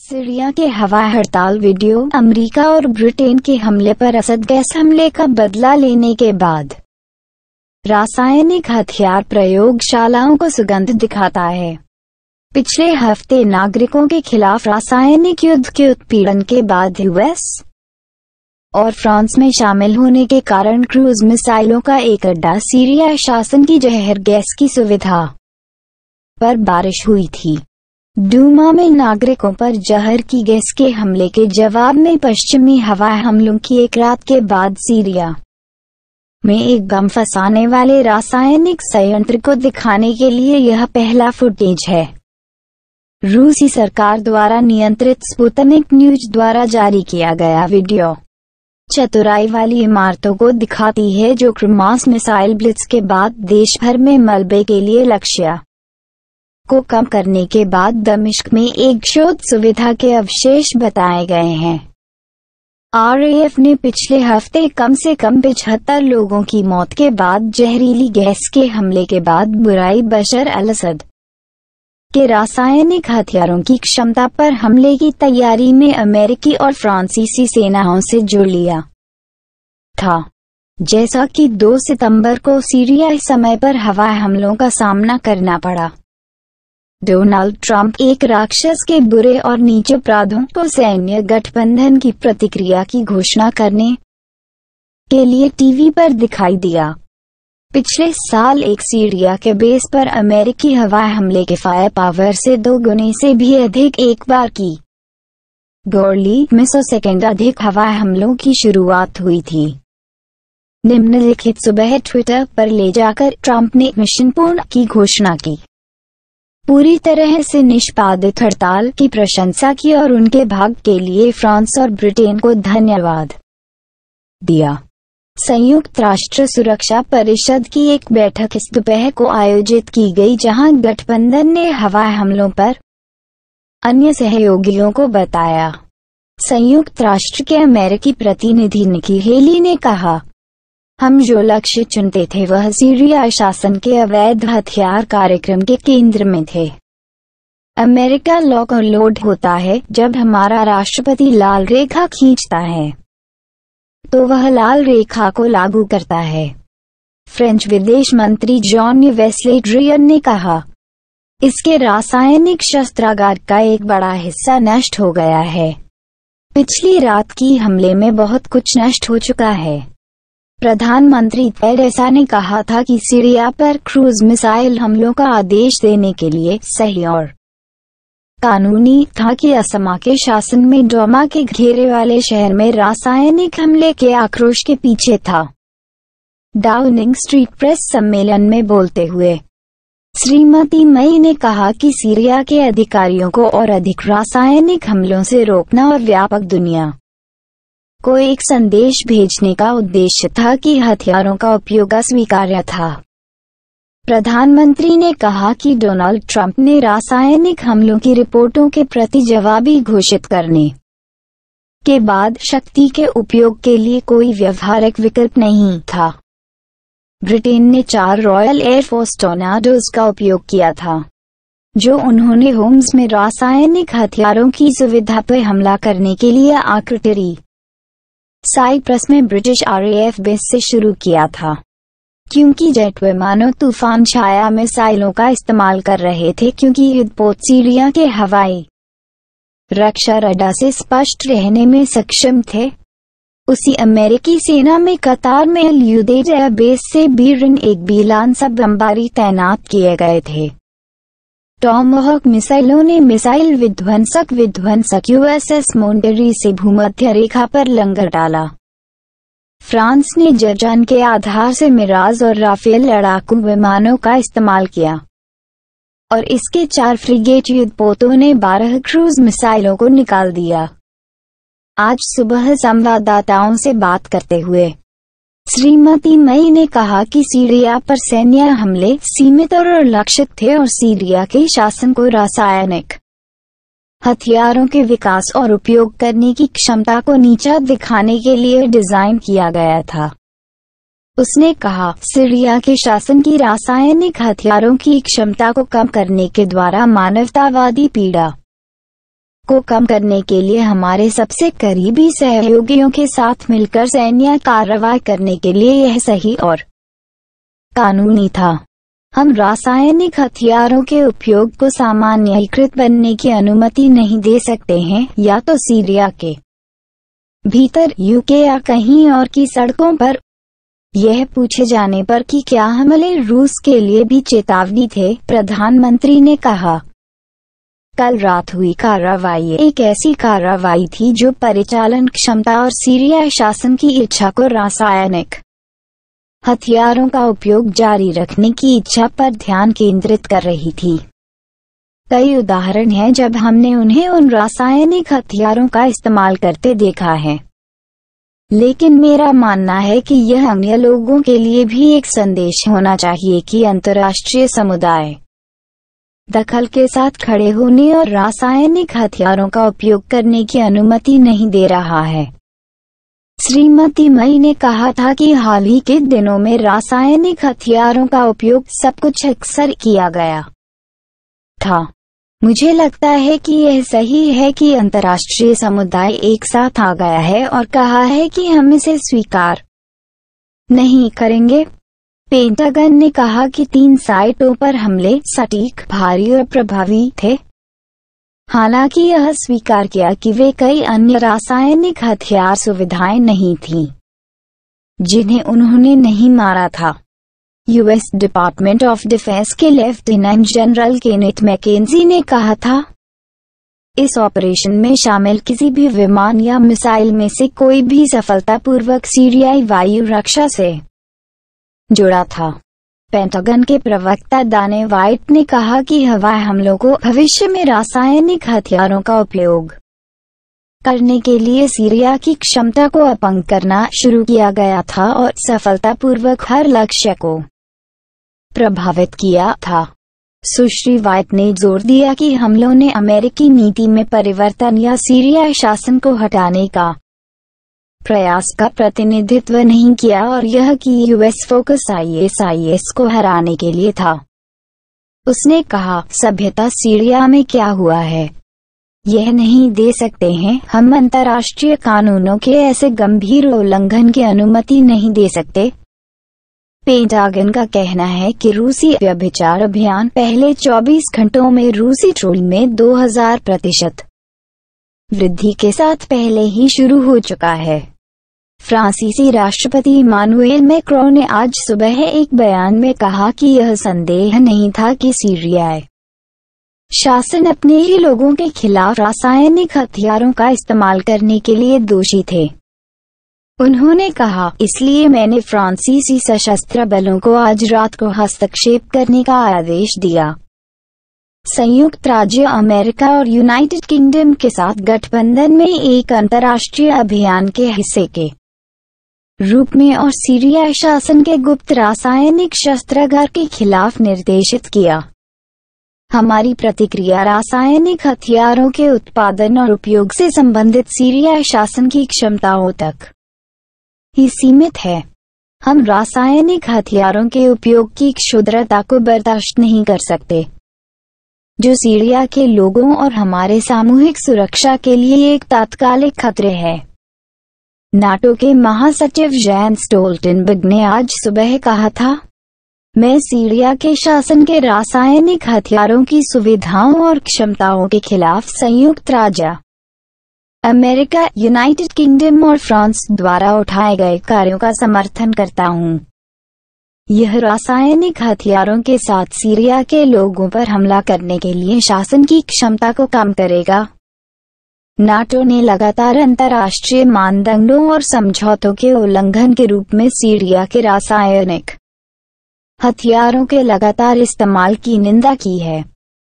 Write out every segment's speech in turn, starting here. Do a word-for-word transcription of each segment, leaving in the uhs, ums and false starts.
Syria के हवाई हड़ताल वीडियो। अमेरिका और ब्रिटेन के हमले पर असद गैस हमले का बदला लेने के बाद रासायनिक हथियार प्रयोगशालाओं को सुगंध दिखाता है। पिछले हफ्ते नागरिकों के खिलाफ रासायनिक युद्ध के उत्पीड़न के बाद यूएस और फ्रांस में शामिल होने के कारण क्रूज मिसाइलों का एक अड्डा सीरिया शासन की जहर गैस की सुविधा पर बारिश हुई थी। डूमा में नागरिकों पर जहर की गैस के हमले के जवाब में पश्चिमी हवाई हमलों की एक रात के बाद सीरिया में एक बम फंसाने वाले रासायनिक संयंत्र को दिखाने के लिए यह पहला फुटेज है। रूसी सरकार द्वारा नियंत्रित स्पुतनिक न्यूज द्वारा जारी किया गया वीडियो चतुराई वाली इमारतों को दिखाती है जो क्रूज मिसाइल ब्लिट्स के बाद देश भर में मलबे के लिए लक्ष्य को कम करने के बाद दमिश्क में एक शोध सुविधा के अवशेष बताए गए हैं। आरएएफ ने पिछले हफ्ते कम से कम पचहत्तर लोगों की मौत के बाद जहरीली गैस के हमले के बाद बुराई बशर अल असद के रासायनिक हथियारों की क्षमता पर हमले की तैयारी में अमेरिकी और फ्रांसीसी सेनाओं से जुड़ लिया था। जैसा कि दो सितंबर को सीरिया समय पर हवाई हमलों का सामना करना पड़ा। डोनाल्ड ट्रंप एक राक्षस के बुरे और नीच अपराधों को सैन्य गठबंधन की प्रतिक्रिया की घोषणा करने के लिए टीवी पर दिखाई दिया। पिछले साल एक सीरिया के बेस पर अमेरिकी हवाई हमले के फायर पावर से दो गुने से भी अधिक एक बार की गोली में सौ सेकेंड अधिक हवाई हमलों की शुरुआत हुई थी। निम्नलिखित सुबह ट्विटर पर ले जाकर ट्रंप ने मिशन पूर्ण की घोषणा की, पूरी तरह से निष्पादित हड़ताल की प्रशंसा की और उनके भाग के लिए फ्रांस और ब्रिटेन को धन्यवाद दिया। संयुक्त राष्ट्र सुरक्षा परिषद की एक बैठक इस दोपहर को आयोजित की गई जहां गठबंधन ने हवाई हमलों पर अन्य सहयोगियों को बताया। संयुक्त राष्ट्र के अमेरिकी प्रतिनिधि निकी हेली ने कहा, हम जो लक्ष्य चुनते थे वह सीरिया शासन के अवैध हथियार कार्यक्रम के केंद्र में थे। अमेरिका लॉक और लोड होता है जब हमारा राष्ट्रपति लाल रेखा खींचता है तो वह लाल रेखा को लागू करता है। फ्रेंच विदेश मंत्री जॉन s.yria ने कहा, इसके रासायनिक शस्त्रागार का एक बड़ा हिस्सा नष्ट हो गया है। पिछली रात की हमले में बहुत कुछ नष्ट हो चुका है। प्रधानमंत्री तेरेसा ने कहा था कि सीरिया पर क्रूज मिसाइल हमलों का आदेश देने के लिए सही और कानूनी था कि असमा के शासन में डोमा के घेरे वाले शहर में रासायनिक हमले के आक्रोश के पीछे था। डाउनिंग स्ट्रीट प्रेस सम्मेलन में बोलते हुए श्रीमती मई ने कहा कि सीरिया के अधिकारियों को और अधिक रासायनिक हमलों से रोकना और व्यापक दुनिया को एक संदेश भेजने का उद्देश्य था कि हथियारों का उपयोग अस्वीकार्य था। प्रधानमंत्री ने कहा कि डोनाल्ड ट्रंप ने रासायनिक हमलों की रिपोर्टों के प्रति जवाबी घोषित करने के बाद शक्ति के उपयोग के लिए कोई व्यवहारिक विकल्प नहीं था। ब्रिटेन ने चार रॉयल एयरफोर्स टोर्नाडोज का उपयोग किया था जो उन्होंने होम्स में रासायनिक हथियारों की सुविधा पर हमला करने के लिए आर्कटिलरी साइप्रस में ब्रिटिश आरएएफ बेस से शुरू किया था। क्योंकि जेट विमानों तूफान छाया मिसाइलों का इस्तेमाल कर रहे थे क्योंकि युद्धपोत सीरिया के हवाई रक्षा रडार से स्पष्ट रहने में सक्षम थे। उसी अमेरिकी सेना में कतार में अल-उदैद एयर बेस से भी ऋण एक बीलान सब बमबारी तैनात किए गए थे। टॉमहॉक मिसाइलों ने मिसाइल विध्वंसक विध्वंसक यूएसएस स्मोल्डरिंग से भूमध्य रेखा पर लंगर डाला। फ्रांस ने जर्जन के आधार से मिराज और राफेल लड़ाकू विमानों का इस्तेमाल किया और इसके चार फ्रिगेट युद्धपोतों ने बारह क्रूज मिसाइलों को निकाल दिया। आज सुबह संवाददाताओं से बात करते हुए श्रीमती मई ने कहा कि सीरिया पर सैन्य हमले सीमित और लक्षित थे और सीरिया के शासन को रासायनिक हथियारों के विकास और उपयोग करने की क्षमता को नीचा दिखाने के लिए डिजाइन किया गया था। उसने कहा, सीरिया के शासन की रासायनिक हथियारों की क्षमता को कम करने के द्वारा मानवतावादी पीड़ा को कम करने के लिए हमारे सबसे करीबी सहयोगियों के साथ मिलकर सैन्य कार्रवाई करने के लिए यह सही और कानूनी था। हम रासायनिक हथियारों के उपयोग को सामान्यीकृत बनने की अनुमति नहीं दे सकते हैं, या तो सीरिया के भीतर, यूके या कहीं और की सड़कों पर। यह पूछे जाने पर कि क्या हमले रूस के लिए भी चेतावनी थे, प्रधानमंत्री ने कहा, कल रात हुई कार्रवाई एक ऐसी कार्रवाई थी जो परिचालन क्षमता और सीरिया शासन की इच्छा को रासायनिक हथियारों का उपयोग जारी रखने की इच्छा पर ध्यान केंद्रित कर रही थी। कई उदाहरण हैं जब हमने उन्हें उन रासायनिक हथियारों का इस्तेमाल करते देखा है, लेकिन मेरा मानना है कि यह अन्य लोगों के लिए भी एक संदेश होना चाहिए कि अंतर्राष्ट्रीय समुदाय दखल के साथ खड़े होने और रासायनिक हथियारों का उपयोग करने की अनुमति नहीं दे रहा है। श्रीमती मई ने कहा था कि हाल ही के दिनों में रासायनिक हथियारों का उपयोग सब कुछ अक्सर किया गया था। मुझे लगता है कि यह सही है कि अंतर्राष्ट्रीय समुदाय एक साथ आ गया है और कहा है कि हम इसे स्वीकार नहीं करेंगे। पेंटागन ने कहा कि तीन साइटों पर हमले सटीक, भारी और प्रभावी थे। हालांकि यह स्वीकार किया कि वे कई अन्य रासायनिक हथियार सुविधाएं नहीं थीं, जिन्हें उन्होंने नहीं मारा था। यूएस डिपार्टमेंट ऑफ डिफेंस के लेफ्टिनेंट जनरल केनेथ मैकेंजी ने कहा था, इस ऑपरेशन में शामिल किसी भी विमान या मिसाइल में से कोई भी सफलतापूर्वक सीरियाई वायु रक्षा से जुड़ा था। पेंटागन के प्रवक्ता दाने वाइट ने कहा कि हवाई हमलों को भविष्य में रासायनिक हथियारों का उपयोग करने के लिए सीरिया की क्षमता को अपंग करना शुरू किया गया था और सफलतापूर्वक हर लक्ष्य को प्रभावित किया था। सुश्री वाइट ने जोर दिया कि हमलों ने अमेरिकी नीति में परिवर्तन या सीरिया शासन को हटाने का प्रयास का प्रतिनिधित्व नहीं किया और यह कि यूएस फोकस आईएस को हराने के लिए था। उसने कहा, सभ्यता सीरिया में क्या हुआ है यह नहीं दे सकते हैं। हम अंतर्राष्ट्रीय कानूनों के ऐसे गंभीर उल्लंघन की अनुमति नहीं दे सकते। पेंटागन का कहना है कि रूसी व्यभिचार अभियान पहले चौबीस घंटों में रूसी ट्रोल में दो हज़ार प्रतिशत वृद्धि के साथ पहले ही शुरू हो चुका है। फ्रांसीसी राष्ट्रपति इमानुएल मैक्रों ने आज सुबह एक बयान में कहा कि यह संदेह नहीं था कि सीरियाई शासन अपने ही लोगों के खिलाफ रासायनिक हथियारों का इस्तेमाल करने के लिए दोषी थे। उन्होंने कहा, इसलिए मैंने फ्रांसीसी सशस्त्र बलों को आज रात को हस्तक्षेप करने का आदेश दिया। संयुक्त राज्य अमेरिका और यूनाइटेड किंगडम के साथ गठबंधन में एक अंतर्राष्ट्रीय अभियान के हिस्से के रूप में और सीरिया शासन के गुप्त रासायनिक शस्त्रागार के खिलाफ निर्देशित किया। हमारी प्रतिक्रिया रासायनिक हथियारों के उत्पादन और उपयोग से संबंधित सीरिया शासन की क्षमताओं तक ही सीमित है। हम रासायनिक हथियारों के उपयोग की क्षुद्रता को बर्दाश्त नहीं कर सकते, जो सीरिया के लोगों और हमारे सामूहिक सुरक्षा के लिए एक तात्कालिक खतरे है। नाटो के महासचिव जेन स्टोल्टनबर्ग ने आज सुबह कहा था, मैं सीरिया के शासन के रासायनिक हथियारों की सुविधाओं और क्षमताओं के खिलाफ संयुक्त राज्य अमेरिका, यूनाइटेड किंगडम और फ्रांस द्वारा उठाए गए कार्यों का समर्थन करता हूं। यह रासायनिक हथियारों के साथ सीरिया के लोगों पर हमला करने के लिए शासन की क्षमता को कम करेगा। नाटो ने लगातार अंतर्राष्ट्रीय मानदंडों और समझौतों के उल्लंघन के रूप में सीरिया के रासायनिक हथियारों के लगातार इस्तेमाल की निंदा की है।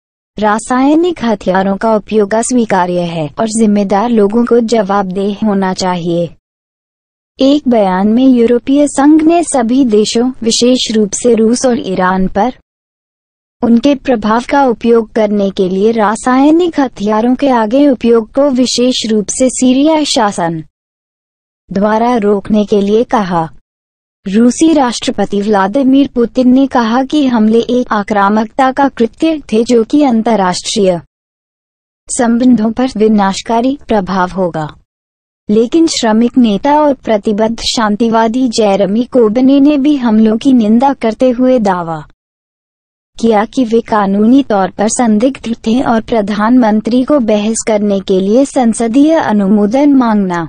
रासायनिक हथियारों का उपयोग अस्वीकार्य है और जिम्मेदार लोगों को जवाबदेह होना चाहिए। एक बयान में यूरोपीय संघ ने सभी देशों, विशेष रूप से रूस और ईरान पर उनके प्रभाव का उपयोग करने के लिए रासायनिक हथियारों के आगे उपयोग को विशेष रूप से सीरिया शासन द्वारा रोकने के लिए कहा। रूसी राष्ट्रपति व्लादिमीर पुतिन ने कहा कि हमले एक आक्रामकता का कृत्य थे जो कि अंतर्राष्ट्रीय संबंधों पर विनाशकारी प्रभाव होगा। लेकिन श्रमिक नेता और प्रतिबद्ध शांतिवादी जेरेमी कोर्बिन ने भी हमलों की निंदा करते हुए दावा किया कि वे कानूनी तौर पर संदिग्ध थे और प्रधानमंत्री को बहस करने के लिए संसदीय अनुमोदन मांगना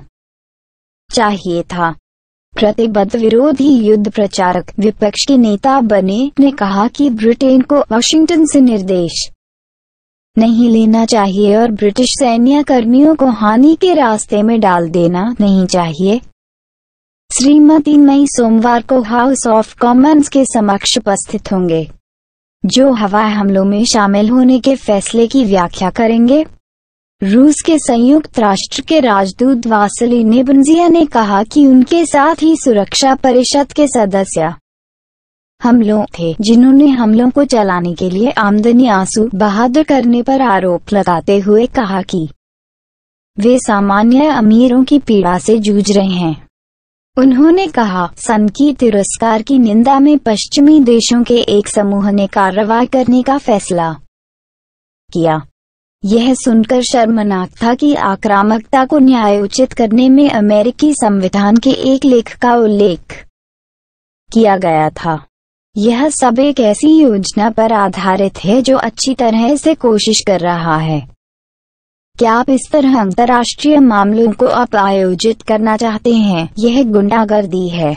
चाहिए था। प्रतिबद्ध विरोधी युद्ध प्रचारक विपक्ष के नेता बने ने कहा कि ब्रिटेन को वाशिंगटन से निर्देश नहीं लेना चाहिए और ब्रिटिश सैन्य कर्मियों को हानि के रास्ते में डाल देना नहीं चाहिए। श्रीमती मई सोमवार को हाउस ऑफ कॉमन्स के समक्ष उपस्थित होंगे, जो हवाई हमलों में शामिल होने के फैसले की व्याख्या करेंगे। रूस के संयुक्त राष्ट्र के राजदूत वासिली नेबंजिया ने कहा कि उनके साथ ही सुरक्षा परिषद के सदस्य हमलों थे, जिन्होंने हमलों को चलाने के लिए आमदनी आंसू बहादुर करने पर आरोप लगाते हुए कहा कि वे सामान्य अमीरों की पीड़ा से जूझ रहे हैं। उन्होंने कहा, सन की तिरस्कार की निंदा में पश्चिमी देशों के एक समूह ने कार्रवाई करने का फैसला किया। यह सुनकर शर्मनाक था कि आक्रामकता को न्यायोचित करने में अमेरिकी संविधान के एक लेख का उल्लेख किया गया था। यह सब एक ऐसी योजना पर आधारित है जो अच्छी तरह से कोशिश कर रहा है। क्या आप इस तरह अंतर्राष्ट्रीय मामलों को आप आयोजित करना चाहते हैं? यह गुंडागर्दी है।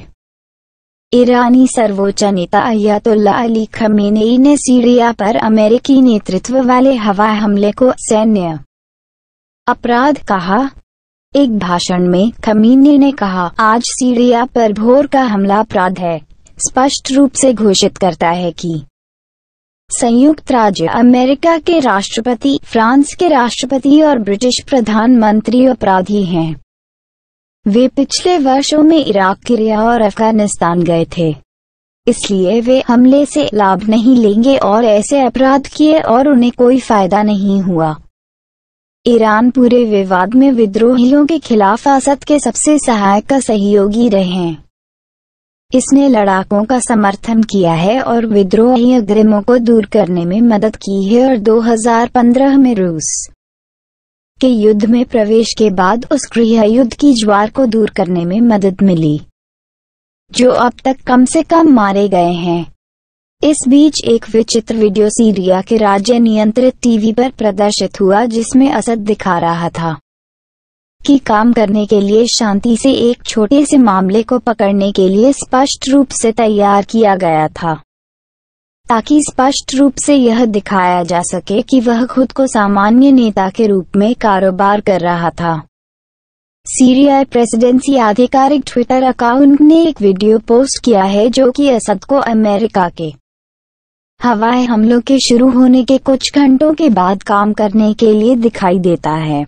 ईरानी सर्वोच्च नेता अयतुल्लाह अली खमेनेई ने सीरिया पर अमेरिकी नेतृत्व वाले हवाई हमले को सैन्य अपराध कहा। एक भाषण में खमेनेई ने कहा, आज सीरिया पर भोर का हमला अपराध है, स्पष्ट रूप से घोषित करता है कि संयुक्त राज्य अमेरिका के राष्ट्रपति, फ्रांस के राष्ट्रपति और ब्रिटिश प्रधानमंत्री अपराधी हैं। वे पिछले वर्षों में इराक, सीरिया और अफगानिस्तान गए थे, इसलिए वे हमले से लाभ नहीं लेंगे और ऐसे अपराध किए और उन्हें कोई फायदा नहीं हुआ। ईरान पूरे विवाद में विद्रोहियों के खिलाफ असद के सबसे सहायक का सहयोगी रहे हैं। इसने लड़ाकों का समर्थन किया है और विद्रोही अग्रिमों को दूर करने में मदद की है और दो हज़ार पंद्रह में रूस के युद्ध में प्रवेश के बाद उस गृह युद्ध की ज्वार को दूर करने में मदद मिली, जो अब तक कम से कम मारे गए हैं। इस बीच एक विचित्र वीडियो सीरिया के राज्य नियंत्रित टीवी पर प्रदर्शित हुआ, जिसमें असद दिखा रहा था कि काम करने के लिए शांति से एक छोटे से मामले को पकड़ने के लिए स्पष्ट रूप से तैयार किया गया था, ताकि स्पष्ट रूप से यह दिखाया जा सके कि वह खुद को सामान्य नेता के रूप में कारोबार कर रहा था। सीरिया प्रेसिडेंसी आधिकारिक ट्विटर अकाउंट ने एक वीडियो पोस्ट किया है, जो कि असद को अमेरिका के हवाई हमलों के शुरू होने के कुछ घंटों के बाद काम करने के लिए दिखाई देता है।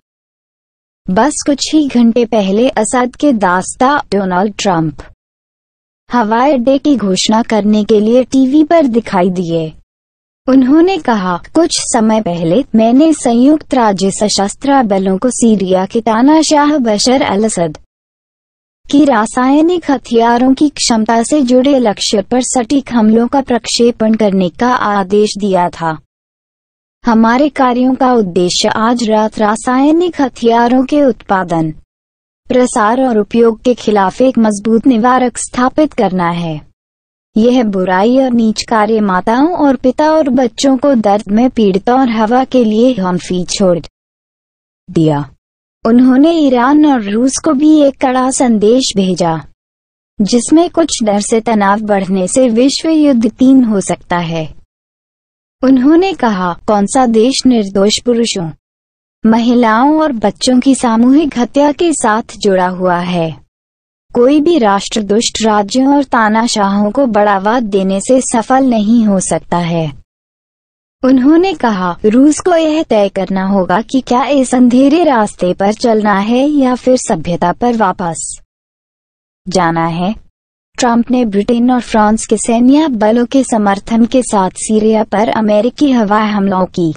बस कुछ ही घंटे पहले असद के दास्ता डोनाल्ड ट्रंप हवाई अड्डे की घोषणा करने के लिए टीवी पर दिखाई दिए। उन्होंने कहा, कुछ समय पहले मैंने संयुक्त राज्य सशस्त्र बलों को सीरिया के तानाशाह बशर अल असद की रासायनिक हथियारों की क्षमता से जुड़े लक्ष्य पर सटीक हमलों का प्रक्षेपण करने का आदेश दिया था। हमारे कार्यों का उद्देश्य आज रात रासायनिक हथियारों के उत्पादन, प्रसार और उपयोग के खिलाफ एक मजबूत निवारक स्थापित करना है। यह बुराई और नीच कार्य माताओं और पिता और बच्चों को दर्द में पीड़ित और हवा के लिए हम्फी छोड़ दिया। उन्होंने ईरान और रूस को भी एक कड़ा संदेश भेजा, जिसमें कुछ डर से तनाव बढ़ने से विश्व युद्ध तीन हो सकता है। उन्होंने कहा, कौन सा देश निर्दोष पुरुषों, महिलाओं और बच्चों की सामूहिक हत्या के साथ जुड़ा हुआ है? कोई भी राष्ट्र दुष्ट राज्यों और तानाशाहों को बढ़ावा देने से सफल नहीं हो सकता है। उन्होंने कहा, रूस को यह तय करना होगा कि क्या इस अंधेरे रास्ते पर चलना है या फिर सभ्यता पर वापस जाना है। ट्रंप ने ब्रिटेन और फ्रांस के सैन्य बलों के समर्थन के साथ सीरिया पर अमेरिकी हवाई हमलों की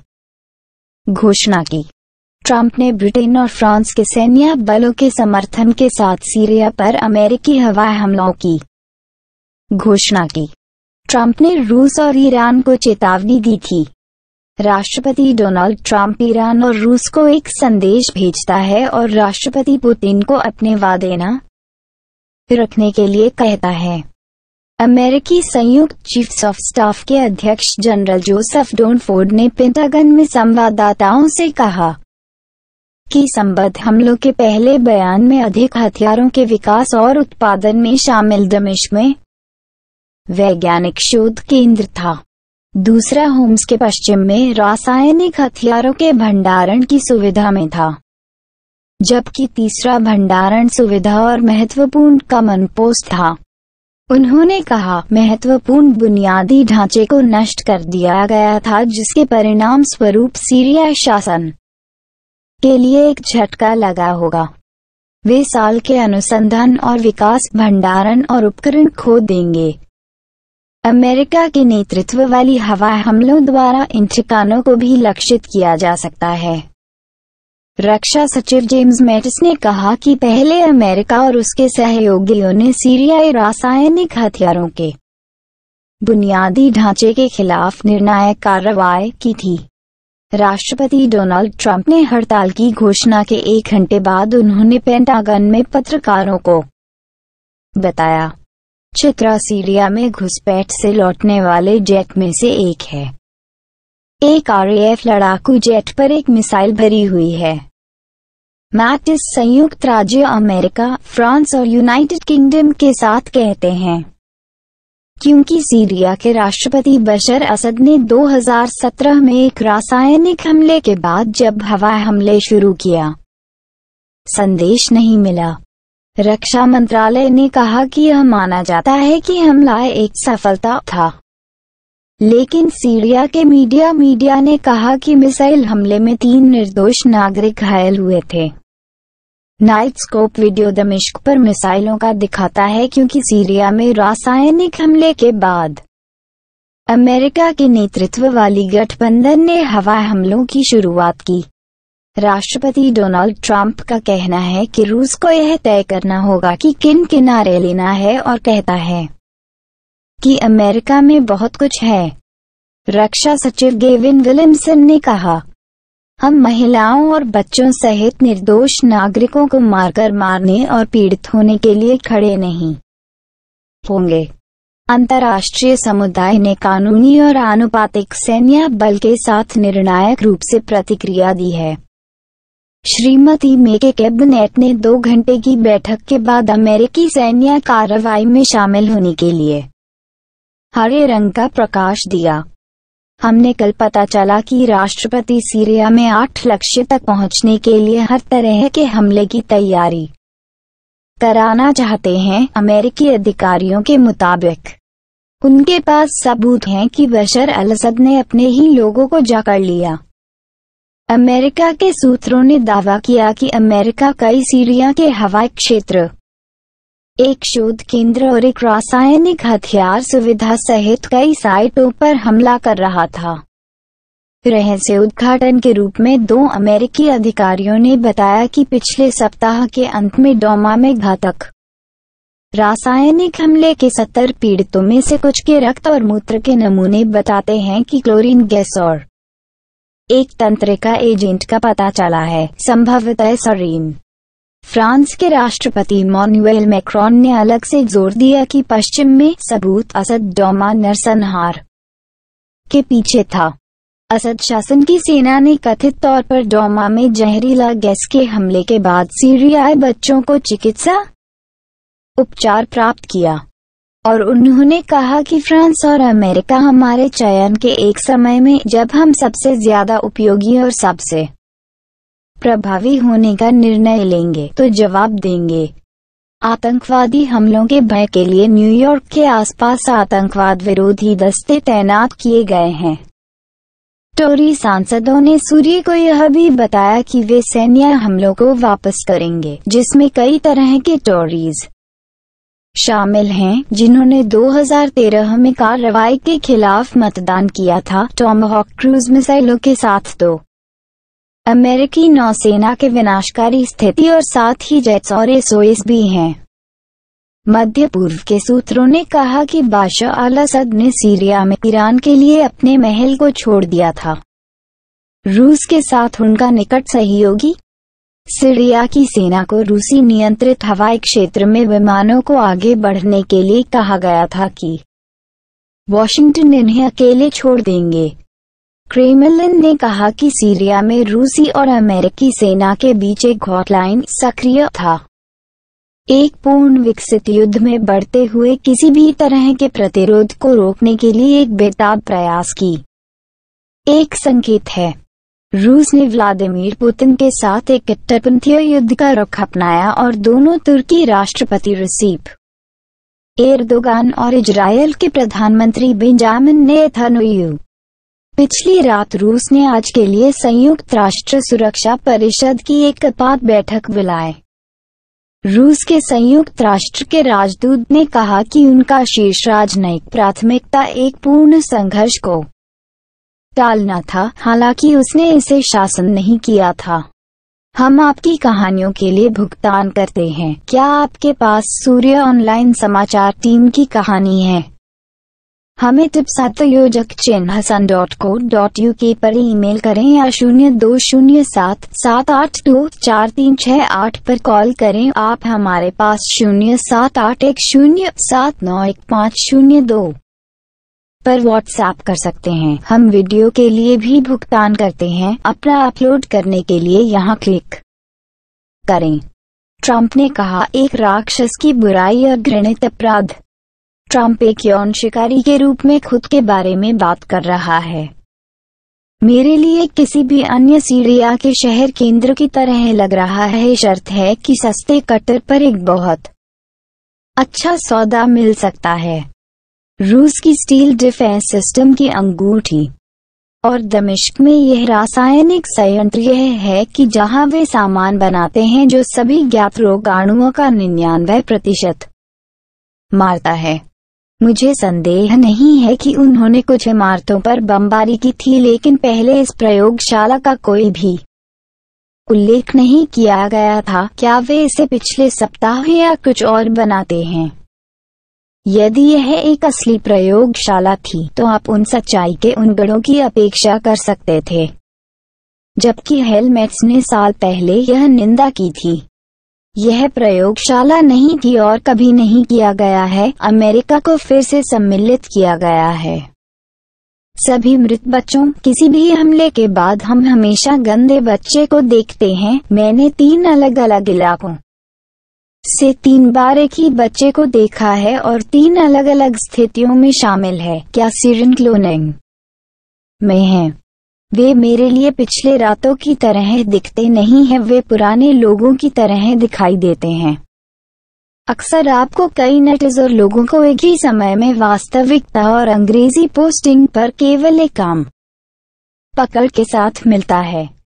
घोषणा की। ट्रंप ने ब्रिटेन और फ्रांस के सैन्य बलों के समर्थन के साथ सीरिया पर अमेरिकी हवाई हमलों की घोषणा की। ट्रंप ने रूस और ईरान को चेतावनी दी थी। राष्ट्रपति डोनाल्ड ट्रंप ईरान और रूस को एक संदेश भेजता है और राष्ट्रपति पुतिन को अपने वादे न रखने के लिए कहता है। अमेरिकी संयुक्त चीफ्स ऑफ स्टाफ के अध्यक्ष जनरल जोसेफ डोनफोर्ड ने पेंटागन में संवाददाताओं से कहा कि संबद्ध हमलों के पहले बयान में अधिक हथियारों के विकास और उत्पादन में शामिल दमिश्क में वैज्ञानिक शोध केंद्र था। दूसरा होम्स के पश्चिम में रासायनिक हथियारों के भंडारण की सुविधा में था, जबकि तीसरा भंडारण सुविधा और महत्वपूर्ण कमन पोस्ट था। उन्होंने कहा, महत्वपूर्ण बुनियादी ढांचे को नष्ट कर दिया गया था, जिसके परिणाम स्वरूप सीरिया शासन के लिए एक झटका लगा होगा। वे साल के अनुसंधान और विकास, भंडारण और उपकरण खो देंगे। अमेरिका के नेतृत्व वाली हवाई हमलों द्वारा इन ठिकानों को भी लक्षित किया जा सकता है। रक्षा सचिव जेम्स मैटिस ने कहा कि पहले अमेरिका और उसके सहयोगियों ने सीरियाई रासायनिक हथियारों के बुनियादी ढांचे के खिलाफ निर्णायक कार्रवाई की थी। राष्ट्रपति डोनाल्ड ट्रंप ने हड़ताल की घोषणा के एक घंटे बाद उन्होंने पेंटागन में पत्रकारों को बताया, चित्रा सीरिया में घुसपैठ से लौटने वाले जेट में से एक है। एक आरएएफ लड़ाकू जेट पर एक मिसाइल भरी हुई है। मैटिस संयुक्त राज्य अमेरिका, फ्रांस और यूनाइटेड किंगडम के साथ कहते हैं, क्योंकि सीरिया के राष्ट्रपति बशर असद ने दो हज़ार सत्रह में एक रासायनिक हमले के बाद जब हवाई हमले शुरू किया, संदेश नहीं मिला। रक्षा मंत्रालय ने कहा कि यह माना जाता है कि हमला एक सफलता था, लेकिन सीरिया के मीडिया मीडिया ने कहा कि मिसाइल हमले में तीन निर्दोष नागरिक घायल हुए थे। नाइट स्कोप वीडियो दमिश्क पर मिसाइलों का दिखाता है, क्योंकि सीरिया में रासायनिक हमले के बाद अमेरिका के नेतृत्व वाली गठबंधन ने हवाई हमलों की शुरुआत की। राष्ट्रपति डोनाल्ड ट्रंप का कहना है कि रूस को यह तय करना होगा कि किन किनारे लेना है और कहता है कि अमेरिका में बहुत कुछ है। रक्षा सचिव गेविन विलियमसन ने कहा, हम महिलाओं और बच्चों सहित निर्दोष नागरिकों को मारकर मारने और पीड़ित होने के लिए खड़े नहीं होंगे। अंतर्राष्ट्रीय समुदाय ने कानूनी और आनुपातिक सैन्य बल के साथ निर्णायक रूप से प्रतिक्रिया दी है। श्रीमती मे के कैबिनेट ने दो घंटे की बैठक के बाद अमेरिकी सैन्य कार्रवाई में शामिल होने के लिए हरे रंग का प्रकाश दिया। हमने कल पता चला कि राष्ट्रपति सीरिया में आठ लक्ष्य तक पहुंचने के लिए हर तरह के हमले की तैयारी कराना चाहते हैं। अमेरिकी अधिकारियों के मुताबिक उनके पास सबूत हैं कि बशर अल-असद ने अपने ही लोगों को जकड़ लिया। अमेरिका के सूत्रों ने दावा किया कि अमेरिका कई सीरिया के हवाई क्षेत्र, एक शोध केंद्र और एक रासायनिक हथियार सुविधा सहित कई साइटों पर हमला कर रहा था। रहस्य उद्घाटन के रूप में दो अमेरिकी अधिकारियों ने बताया कि पिछले सप्ताह के अंत में डोमा में घातक रासायनिक हमले के सत्तर पीड़ितों में से कुछ के रक्त और मूत्र के नमूने बताते हैं कि क्लोरीन गैस और एक तंत्रिका एजेंट का पता चला है, संभवतः सरीन। फ्रांस के राष्ट्रपति इमैनुएल मैक्रोन ने अलग से जोर दिया कि पश्चिम में सबूत असद डोमा नरसंहार के पीछे था। असद शासन की सेना ने कथित तौर पर डोमा में जहरीला गैस के हमले के बाद सीरियाई बच्चों को चिकित्सा उपचार प्राप्त किया, और उन्होंने कहा कि फ्रांस और अमेरिका हमारे चयन के एक समय में जब हम सबसे ज्यादा उपयोगी और सबसे प्रभावी होने का निर्णय लेंगे तो जवाब देंगे। आतंकवादी हमलों के भय के लिए न्यूयॉर्क के आसपास आतंकवाद विरोधी दस्ते तैनात किए गए हैं। टोरी सांसदों ने सूर्य को यह भी बताया कि वे सैन्य हमलों को वापस करेंगे, जिसमें कई तरह के टोरीज शामिल हैं जिन्होंने दो हज़ार तेरह में कार्रवाई के खिलाफ मतदान किया था। टॉमहॉक क्रूज मिसाइलों के साथ दो अमेरिकी नौसेना के विनाशकारी स्थिति और साथ ही जेट्स और एस ओ एस भी हैं। मध्य पूर्व के सूत्रों ने कहा कि बाशर अल-असद ने सीरिया में ईरान के लिए अपने महल को छोड़ दिया था। रूस के साथ उनका निकट सहयोगी। सीरिया की सेना को रूसी नियंत्रित हवाई क्षेत्र में विमानों को आगे बढ़ने के लिए कहा गया था कि वॉशिंगटन इन्हें अकेले छोड़ देंगे। क्रेमलिन ने कहा कि सीरिया में रूसी और अमेरिकी सेना के बीच एक हॉटलाइन सक्रिय था। एक पूर्ण विकसित युद्ध में बढ़ते हुए किसी भी तरह के प्रतिरोध को रोकने के लिए एक बेताब प्रयास की एक संकेत है। रूस ने व्लादिमीर पुतिन के साथ एक कट्टरपंथी युद्ध का रुख अपनाया और दोनों तुर्की राष्ट्रपति रसीप एर्दोगान और इजरायल के प्रधानमंत्री बेंजामिन नेतन्याहू पिछली रात रूस ने आज के लिए संयुक्त राष्ट्र सुरक्षा परिषद की एक आपात बैठक बुलाई। रूस के संयुक्त राष्ट्र के राजदूत ने कहा कि उनका शीर्ष राजनयिक प्राथमिकता एक पूर्ण संघर्ष को टालना था, हालांकि उसने इसे शासन नहीं किया था। हम आपकी कहानियों के लिए भुगतान करते हैं। क्या आपके पास सूर्य ऑनलाइन समाचार टीम की कहानी है? हमें टिप्स आयोजक चिन्ह sun dot co dot UK पर ईमेल करें या शून्य दो शून्य सात सात आठ दो चार तीन छह आठ पर कॉल करें। आप हमारे पास शून्य सात आठ एक शून्य सात नौ एक पाँच शून्य दो पर व्हाट्सएप कर सकते हैं। हम वीडियो के लिए भी भुगतान करते हैं। अपना अपलोड करने के लिए यहाँ क्लिक करें। ट्रंप ने कहा, एक राक्षस की बुराई और घृणित अपराध। ट्रंप एक यौन शिकारी के रूप में खुद के बारे में बात कर रहा है। मेरे लिए किसी भी अन्य सीरिया के शहर केंद्र की तरह लग रहा है। शर्त है कि सस्ते कटर पर एक बहुत अच्छा सौदा मिल सकता है। रूस की स्टील डिफेंस सिस्टम की अंगूठी। और दमिश्क में यह रासायनिक संयंत्र यह है कि जहां वे सामान बनाते हैं जो सभी ज्ञात रोगाणुओं का निन्यानवे प्रतिशत मारता है। मुझे संदेह नहीं है कि उन्होंने कुछ इमारतों पर बमबारी की थी, लेकिन पहले इस प्रयोगशाला का कोई भी उल्लेख नहीं किया गया था। क्या वे इसे पिछले सप्ताह या कुछ और बनाते हैं? यदि यह एक असली प्रयोगशाला थी तो आप उन सच्चाई के उन गढ़ों की अपेक्षा कर सकते थे, जबकि हेलमेट्स ने साल पहले यह निंदा की थी। यह प्रयोगशाला नहीं थी और कभी नहीं किया गया है। अमेरिका को फिर से सम्मिलित किया गया है। सभी मृत बच्चों, किसी भी हमले के बाद हम हमेशा गंदे बच्चे को देखते हैं। मैंने तीन अलग अलग इलाकों से तीन बार एक ही बच्चे को देखा है और तीन अलग अलग स्थितियों में शामिल है। क्या सीरियन क्लोनिंग में हैं? वे मेरे लिए पिछले रातों की तरह दिखते नहीं हैं, वे पुराने लोगों की तरह दिखाई देते हैं। अक्सर आपको कई नटिस और लोगों को एक ही समय में वास्तविकता और अंग्रेजी पोस्टिंग पर केवल एक आम पकड़ के साथ मिलता है।